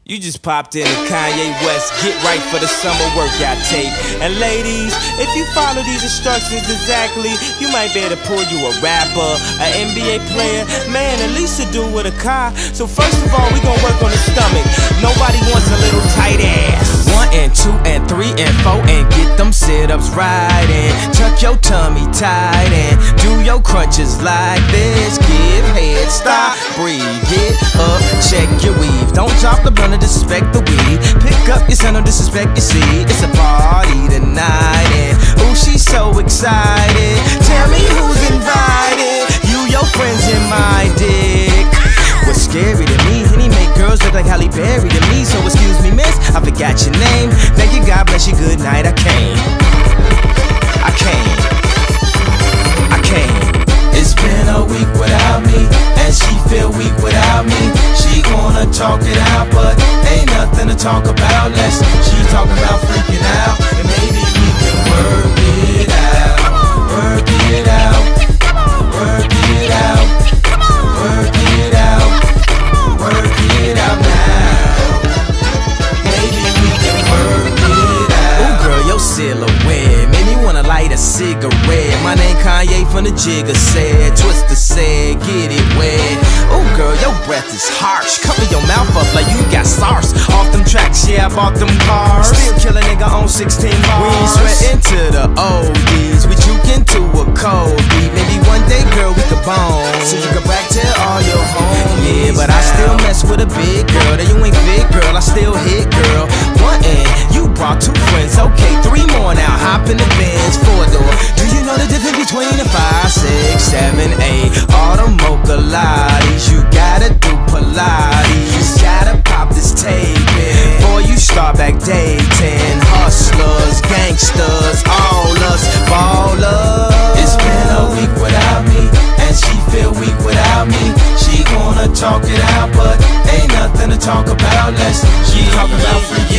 You just popped in to Kanye West, get right for the summer workout tape. And ladies, if you follow these instructions exactly, you might be able to pull you a rapper, an NBA player, man, at least a dude with a car. So first of all, we gon' work on the stomach. Nobody wants a little tight ass. 1 and 2 and 3 and 4 and get them sit-ups right in. Tuck your tummy tight and do your crunches like this. Give head, stop, breathe, get up, check your weave. Don't drop the blunt, disrespect the weed. Pick up your son, don't disrespect your seed. It's a party tonight and ooh, she's so excited. Tell me who's invited. You, your friends, and my dick. What's scary to me, and he make girls look like Halle Berry to me. So excuse me, miss, I forgot your name. Thank you, God bless you, good night. I came. It's been a week without me, and she feel weak without me. She wanna talk it out, but ain't nothing to talk about. She talking about freaking out, and maybe we can work it out. Work it out. Work it out. Work it out. Work it out now. Maybe we can work it out. Ooh, girl, your silhouette made me wanna light a cigarette. My name Kanye from the Jigga said, Twister said, get it wet. Oh girl, your breath is harsh. Cover your mouth up like you got SARS. Off them tracks, yeah, I bought them cars. Still kill a nigga on 16 bars. We ain't sweating to the oldies. We juke into a cold beat. Maybe one day, girl, we could bone, so you can back tell all your homies. Yeah, but I still mess with a big girl. That you ain't fit, girl, I still hit, girl. 1 and you brought 2 friends, okay, 3 more now. Hop in the Benz, 4-door. Do you know the difference between a 5, 6, 7, 8? All the mocha lotties. You gotta do Pilates. You gotta pop this tape in before you start back dating. Hustlers, gangsters, all us ballers. It's been a week without me, and she feel weak without me. She wanna talk it out, but ain't nothing to talk about. She talking about freaking